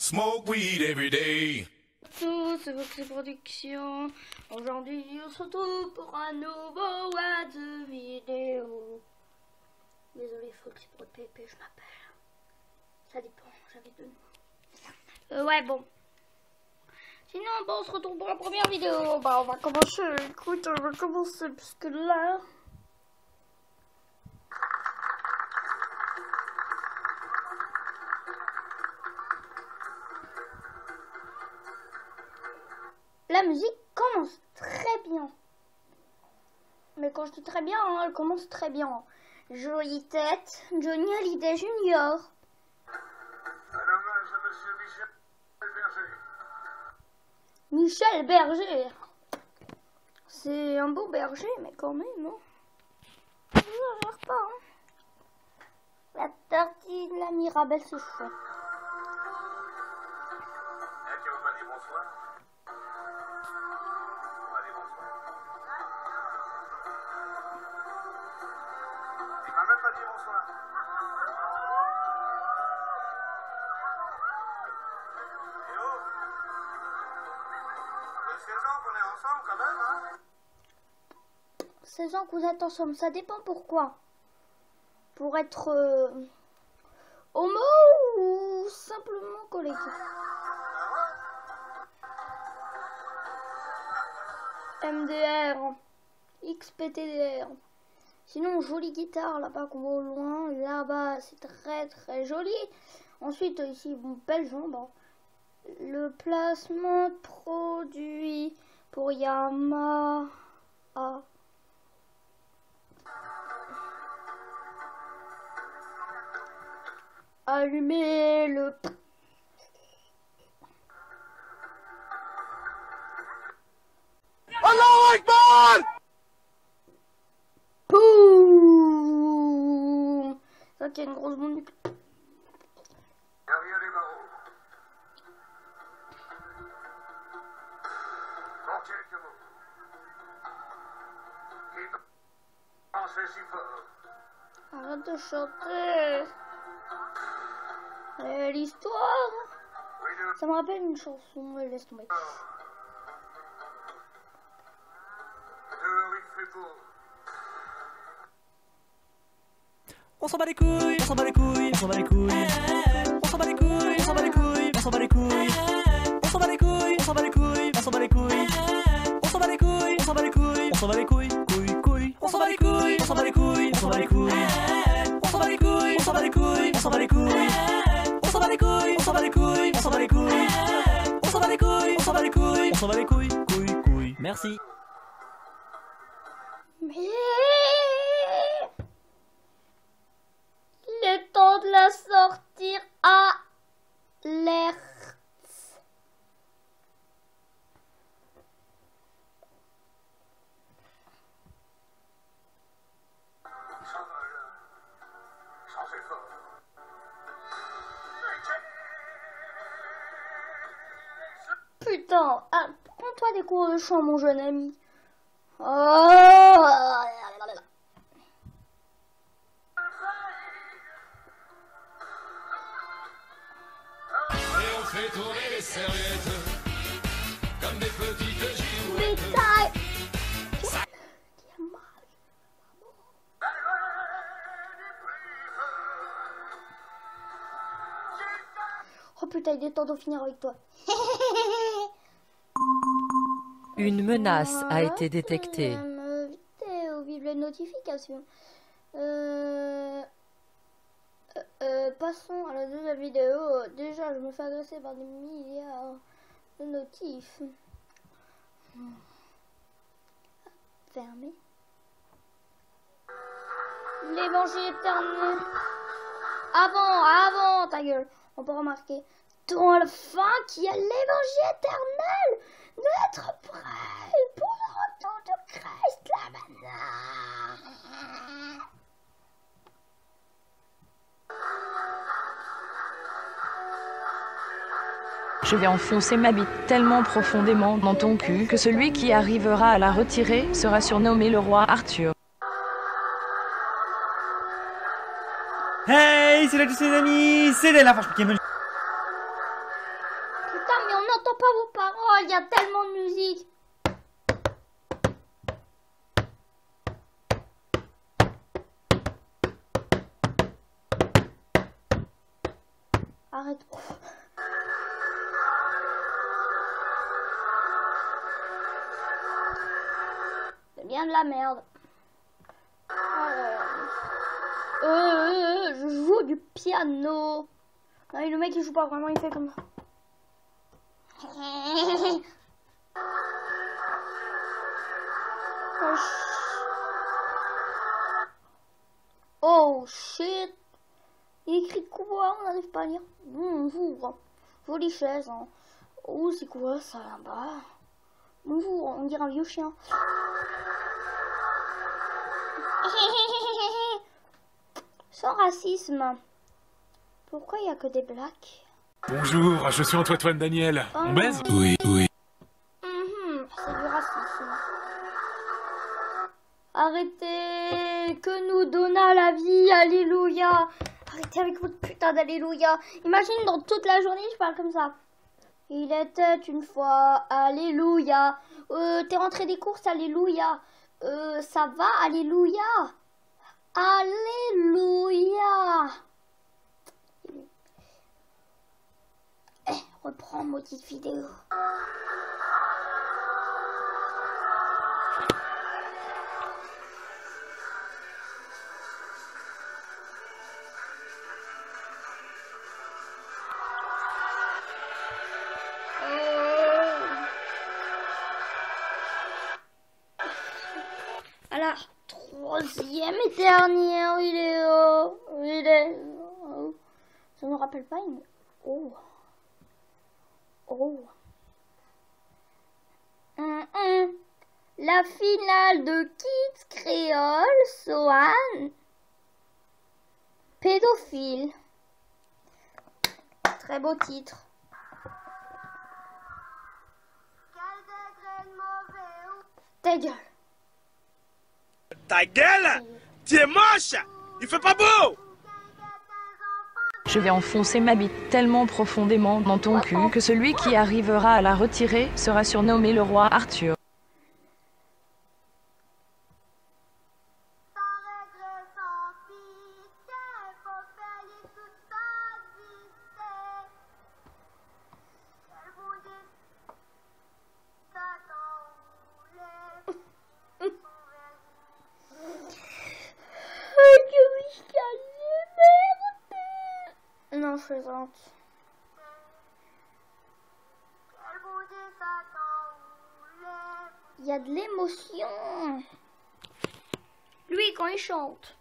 smoke weed every day. C'est Voxy Production. Aujourd'hui, on se retrouve pour un nouveau What the vidéo. Désolé, Foxy Pro PP, je m'appelle. Ça dépend, j'avais deux noms. Ouais, bon. Sinon, bon, on se retrouve pour la première vidéo. Bah, on va commencer. Écoute, on va commencer, puisque là. La musique commence très bien. Mais quand je dis très bien, hein, elle commence très bien. Jolie tête, Johnny Hallyday Junior. Un hommage à monsieur Michel Berger. Michel Berger. C'est un beau berger, mais quand même, non? Je n'exagère pas, hein. La tartine, la Mirabelle, c'est chouette. Qui vous pas dit bonsoir? On va dire bonsoir. Il m'a même pas dit bonsoir. Et oh, ça fait 16 ans qu'on est ensemble quand même, hein? 16 ans que vous êtes ensemble, ça dépend pourquoi. Pour être homo ou simplement collègue. MDR, XPTDR. Sinon, jolie guitare là-bas qu'on voit au loin. Là-bas, c'est très très joli. Ensuite, ici, bon, belle jambe. Hein. Le placement de produit pour Yamaha. Allumer le... Allahu Akbar! Boum! Ça qui a une grosse bombe. Derrière les barreaux. Bon, quelques mots. Qui pensait si fort? Arrête de chanter. L'histoire. Oui, Ça me rappelle une chanson. Laisse tomber. dehors il fait beau. On s'en bat les couilles, on s'en bat les couilles, on s'en bat les couilles. On s'en bat les couilles, on s'en bat les couilles, on s'en bat les couilles. On s'en bat les couilles, on s'en bat les couilles, on s'en bat les couilles. On s'en bat les couilles, on s'en bat les couilles, on s'en bat les couilles, couilles, couilles. On s'en bat les couilles, on s'en bat les couilles, on s'en bat les couilles. On s'en bat les couilles, on s'en bat les couilles, on s'en bat les couilles. On s'en bat les couilles, on s'en bat les couilles, on s'en bat les couilles. On s'en bat les couilles, on s'en bat les couilles, on s'en bat les couilles, couilles, couilles. Merci. Mais il est temps de la sortir à l'air. Sans effort. Putain, ah, prends-toi des cours de chant, mon jeune ami. Oh. Et on fait tourner les serviettes comme des petites Mais girouettes. ça... Oh putain, il est temps de finir avec toi. Une menace a été détectée. Vidéo, vive les notifications. Passons à la deuxième vidéo. Déjà, je me fais agresser par des milliards de notifs. Fermé. L'évangile éternel. Avant, ta gueule. On peut remarquer dans la fin qu'il y a l'évangile éternel d'être prêt pour le retour de Christ là maintenant. Je vais enfoncer ma bite tellement profondément dans ton cul que celui qui arrivera à la retirer sera surnommé le roi Arthur. Hey, c'est la tous les amis, c'est la Franche Pokémon. Arrête. C'est bien de la merde. Je joue du piano. Non, mais le mec il joue pas vraiment, il fait comme ça. Oh shit. Il écrit quoi? On n'arrive pas à lire. Bonjour. Jolie chaise. Hein. Oh, c'est quoi ça là-bas? Bonjour, on dirait un vieux chien. Sans racisme. Pourquoi il n'y a que des blacks? Bonjour, je suis Antoine Daniel. On baise? Oui, oui. C'est du racisme. Arrêtez, que nous donna la vie, alléluia. Arrêtez avec votre putain d'alléluia. Imagine dans toute la journée je parle comme ça. Il était une fois, alléluia. T'es rentré des courses, alléluia. Ça va, alléluia. Alléluia. Reprends maudite vidéo. À la troisième et dernière vidéo. Je ne me rappelle pas une. Oh. La finale de Kids Créole, Sohan. Pédophile. Très beau titre. Ta gueule. Ta gueule! Tu es moche! Il fait pas beau! Je vais enfoncer ma bite tellement profondément dans ton cul que celui qui arrivera à la retirer sera surnommé le roi Arthur. Non, je plaisante. Il y a de l'émotion. Lui, quand il chante.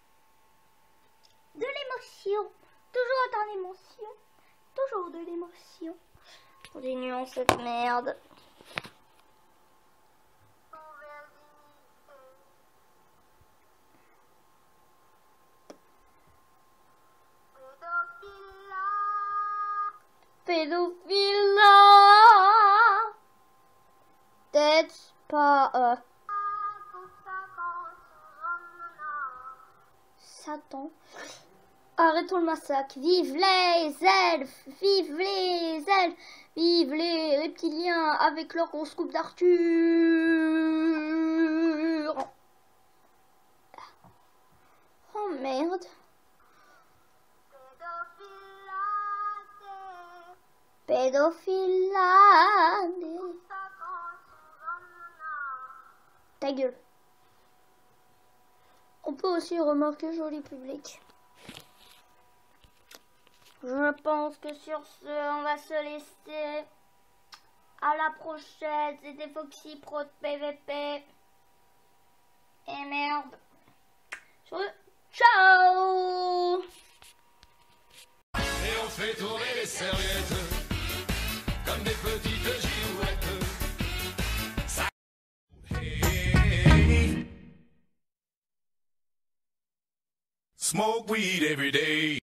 De l'émotion. Toujours dans l'émotion. Toujours de l'émotion. Continuons cette merde. Pédophile, that's pas Satan. Arrêtons le massacre. Vive les elfes, vive les elfes, vive les reptiliens avec leur grosse coupe d'Arthur. Oh merde. Pédophile. Ta gueule. On peut aussi remarquer joli public. Je pense que sur ce, on va se laisser. À la prochaine. C'était Foxy Pro de PVP. Et merde. Ciao. Et on fait tourner les serviettes comme des petites girouettes. Ça... Hey. Smoke weed every day.